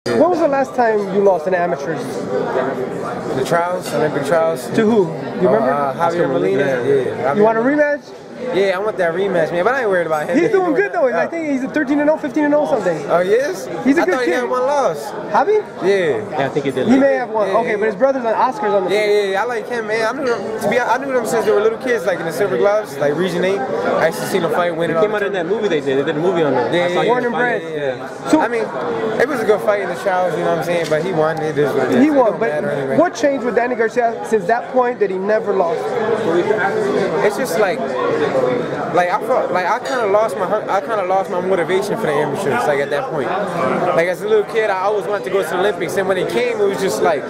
When was the last time you lost in amateurs? The trials, Olympic trials. To who? You remember? Javier Molina. Yeah. You want a rematch? Yeah, I want that rematch, man. But I ain't worried about him. He's doing good though. I think he's a 13-0, 15-0 something. Oh, he is? He's a I good thought kid. He had one loss. Have he? Yeah. I think he did. He may have one. Okay, but his brother's on Oscar's on the field. Yeah. I like him, man. I knew them. To be honest, I knew them since they were little kids, like in the Silver Gloves, like Region 8. I used to see them fight, winning. He came out in that movie they did. They did a movie on that. Yeah. Born and bred. Yeah. So, I mean, it was a good fight in the trials, you know what I'm saying? But he won. It is what it is. He won, but anyway. what changed with Danny Garcia since that point that he never lost? It's just like I felt like I kind of lost my motivation for the amateurs. Like at that point, like as a little kid, I always wanted to go to the Olympics, and when it came, it was just like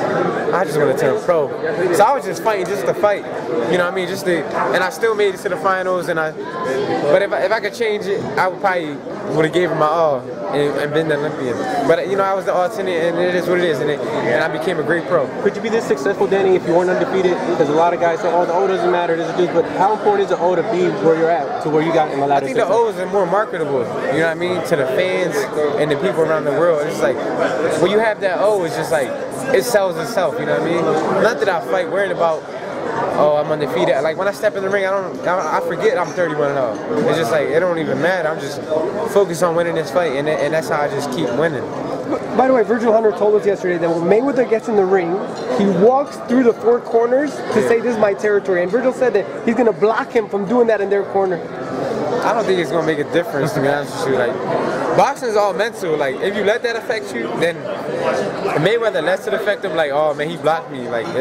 I just want to turn pro. So I was just fighting just to fight, you know what I mean? And I still made it to the finals. But if I could change it, I would probably would have gave it my all and been the Olympian. But you know, I was the alternate, and it is what it is, and I became a great pro. Could you be this successful, Danny, if you weren't undefeated? Because a lot of guys say, "Oh, the O doesn't matter." But how important is the O to be where you're at, to where you got in the ladder? I think the O's are more marketable, you know what I mean, to the fans and the people around the world. It's like, when you have that O, it's just like, it sells itself, you know what I mean? Not that I fight worrying about, oh, I'm undefeated. Like, when I step in the ring, I forget I'm 31-0. It's just like, it don't even matter. I'm just focused on winning this fight, and that's how I just keep winning. By the way, Virgil Hunter told us yesterday that when Mayweather gets in the ring, he walks through the four corners to say, "This is my territory." And Virgil said that he's going to block him from doing that in their corner. I don't think it's going to make a difference, to be honest with you. Like, boxing is all mental. Like, if you let that affect you, then Mayweather lets it affect him. Like, oh man, he blocked me. Like,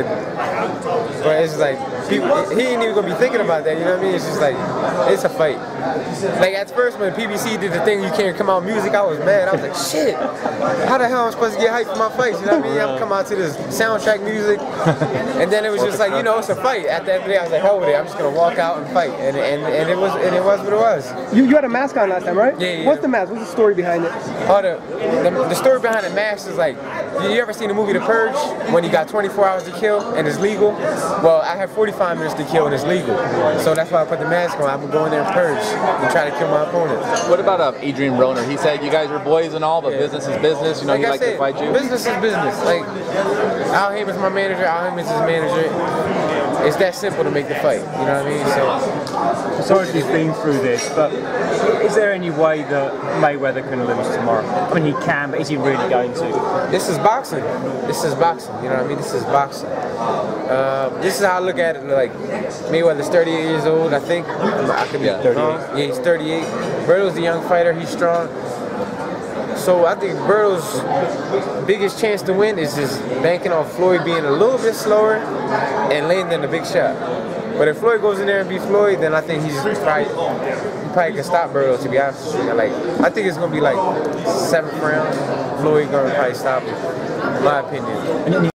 but it's like he ain't even gonna be thinking about that. You know what I mean? It's just like it's a fight. Like at first when PBC did the thing, you can't come out music, I was mad. I was like, shit, how the hell am I supposed to get hyped for my fights? You know what I mean? I'm come out to this soundtrack music, and then it was just like, you know, it's a fight. At the end of the day, I was like, hell with it. I'm just gonna walk out and fight, and it was what it was. You had a mask on last time, right? Yeah. What's the mask? What's the story behind it? Oh, the story behind the mask is like, you ever seen the movie The Purge, when you got 24 hours to kill and it's legal? Well, I have 45 minutes to kill and it's legal. So that's why I put the mask on. I'm going there and purge and try to kill my opponent. What about Adrian Broner? He said you guys are boys and all, but business is business. You know, like he likes to fight you. Business is business. Like, Al Heyman's my manager, Al Heyman's his manager. It's that simple to make the fight, you know what I mean? So he's been through this, but is there any way that Mayweather can lose tomorrow? I mean, he can, but is he really going to? This is boxing. This is boxing, you know what I mean? This is boxing. This is how I look at it. Like, Mayweather's 38 years old, I think. I could be 38. Yeah, he's 38. Berto's a young fighter, he's strong. So I think Berto's biggest chance to win is just banking on Floyd being a little bit slower and landing a big shot. But if Floyd goes in there and beats Floyd, then I think he probably can stop Berto, to be honest with you. Like, I think it's gonna be like 7th round. Floyd gonna probably stop him, in my opinion.